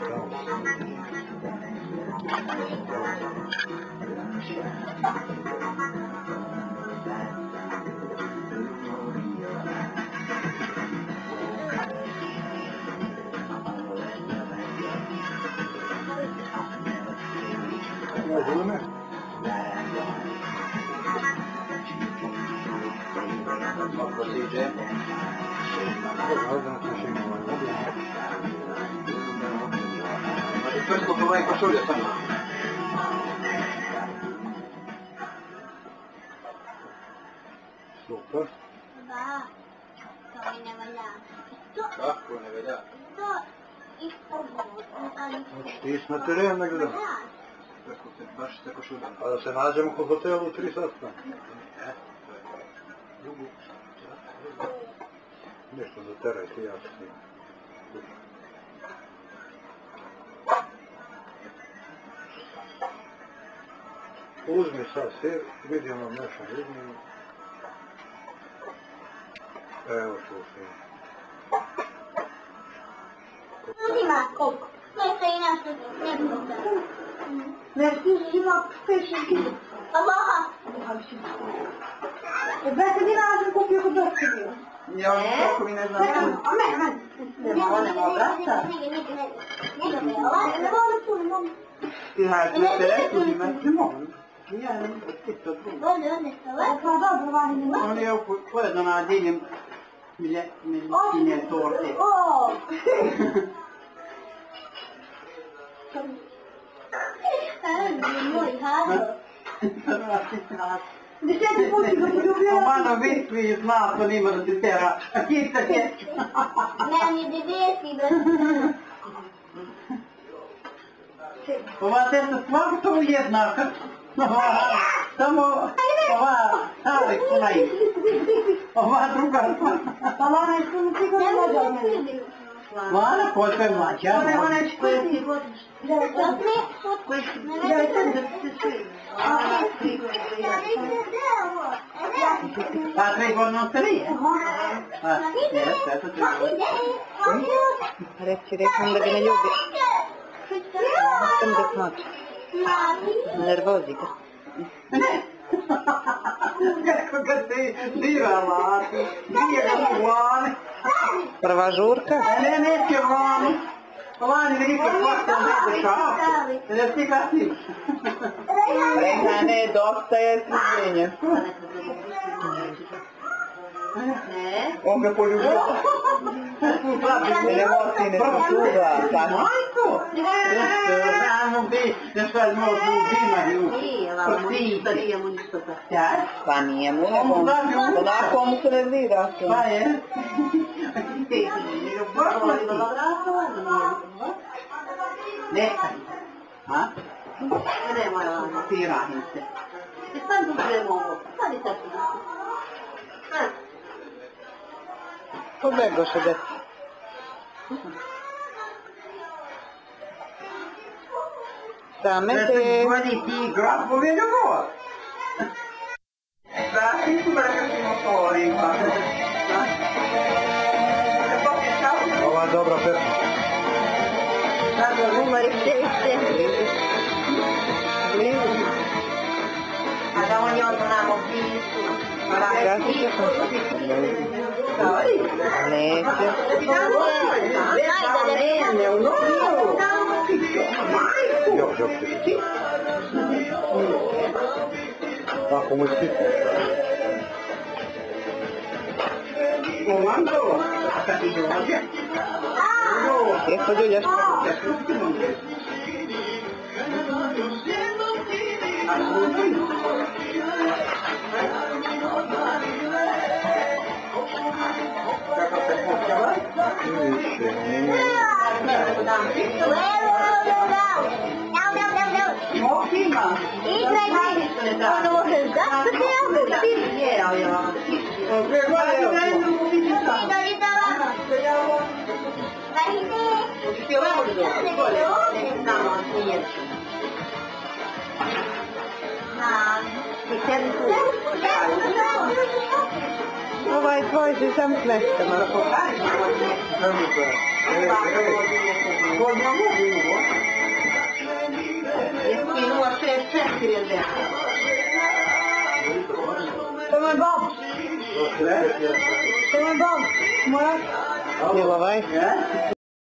Questo come koszulę sam. Super. Kako ne velja? Ti na teren negdje? Baš sa košuljama. A da se nađemo kod hotelu u 3 sata? Ne. Nešto za teraj ti ja s njim. Uzmi sad sir, vidimo nešto, uzmimo. Evo slušaj. Ima koliko? Nešto i našto nekoliko. Nešto ima 5-6 kilo. Allaha! Dvete dinara sam kupio kod dosta bilo. Ja kako mi ne znam. A meni. Nema obraca. Ne mogu čuli. Ti har preferentu di matrimonio. Ja ne mogu to drugo. Ovdje što? Pa dobro, vani. On je pojedno na diljem miljine torte. O! Moj hado. Deseti put ga poljubila. Mano vi zna to nima da ti tera. A kista je. Meni deveti, brate. Ova testa svakako jednaka. Samo ova stavek onaj. Ova druga. Pa Lana je što mu ti god mlađa od mene. Lana koliko je mlađa? Ona je koja ti godiš. Koji si? Ja je sam da ti se svi. Pa 3 godine od 3? Jeste, eto 3 godine. Rekam da ga ne ljubi. Sam da smači. Nervozi ga. Kako ga ti dirala, nije ga u Lani. Prva žurka? Ne, neće u Lani. U Lani vidi kako sam ne dešavati. Da ti kasniš. Ne, dosta je smijenje. On ga poljubio. Ne moci, ne sluga. Majko! Znamo bi, nešto je malo uzimaju. Pa nije mu, onako mu se nervira. Pa je. Nekaj. Ha? Ne moja ti rahim se. Sad uzmemo ovo. Sad je sad. Pobegoše djeca. Same te... Vodi ti grad povjedio govor. Da, ti su brakasimo poli. Ova je dobra pesma. Sada umari češće. A da on je odnamo blizu. Neće. Još. Tako mu je sitno. Komando, a kad ti dođe? Jeste Đuljaš? Kako se počela? Mokima. Ono može zašto te javno? Je, ali ja. Ovaj tvoj si sam smešten. Не лавай.